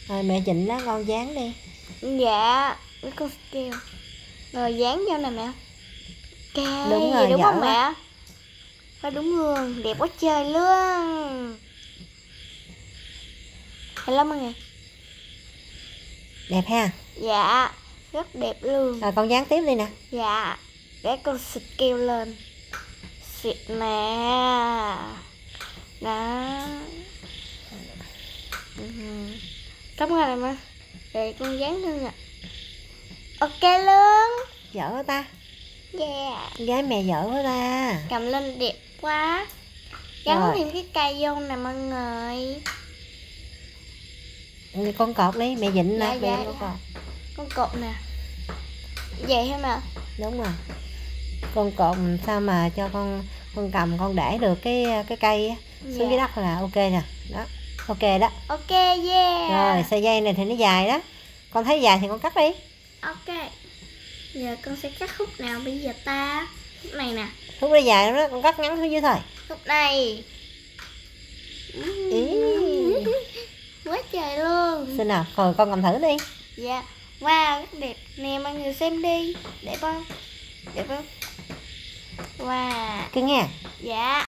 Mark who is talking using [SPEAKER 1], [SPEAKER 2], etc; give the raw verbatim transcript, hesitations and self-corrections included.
[SPEAKER 1] Rồi mẹ chỉnh đó, con dán đi.
[SPEAKER 2] Dạ, con kêu. Rồi dán vô nè mẹ. Ok,
[SPEAKER 1] Đúng rồi,
[SPEAKER 2] đúng không
[SPEAKER 1] quá.
[SPEAKER 2] mẹ? Thôi đúng luôn, đẹp quá trời luôn. hai lăm ngàn.
[SPEAKER 1] Đẹp ha.
[SPEAKER 2] Dạ, rất đẹp luôn.
[SPEAKER 1] Rồi con dán tiếp đi nè.
[SPEAKER 2] Dạ, để con xịt keo lên. Xịt nè. Đó. Ừ. Cảm ơn em ạ. Rồi con dán luôn ạ. Ok luôn.
[SPEAKER 1] Giỡn quá ta.
[SPEAKER 2] Yeah.
[SPEAKER 1] Con gái mẹ giỡn quá ta.
[SPEAKER 2] Cầm lên đẹp quá. Gắn
[SPEAKER 1] Rồi.
[SPEAKER 2] thêm cái cây vô nè mọi người.
[SPEAKER 1] Con cột đi, mẹ dịnh
[SPEAKER 2] Dạ,
[SPEAKER 1] nè.
[SPEAKER 2] dạ,
[SPEAKER 1] Con
[SPEAKER 2] dạ.
[SPEAKER 1] cột.
[SPEAKER 2] Con cột nè. Vậy hả mà?
[SPEAKER 1] Đúng rồi. Con cột sao mà cho con con cầm con để được cái cái cây á, xuống
[SPEAKER 2] Dạ.
[SPEAKER 1] dưới đất là ok nè. Đó. Ok đó.
[SPEAKER 2] Ok, yeah.
[SPEAKER 1] Rồi sợi dây này thì nó dài đó. Con thấy dài thì con cắt đi.
[SPEAKER 2] Ok. Giờ con sẽ cắt khúc nào bây giờ ta? Khúc này nè.
[SPEAKER 1] Khúc nó dài lắm đó, con cắt ngắn xuống dưới thôi.
[SPEAKER 2] Khúc này.
[SPEAKER 1] Ý.
[SPEAKER 2] Quá trời luôn.
[SPEAKER 1] Xin nào, rồi con cầm thử đi.
[SPEAKER 2] Dạ. Wow, rất đẹp nè mọi người xem đi. Đẹp không? Đẹp không? Wow.
[SPEAKER 1] Cưng nha.
[SPEAKER 2] Dạ.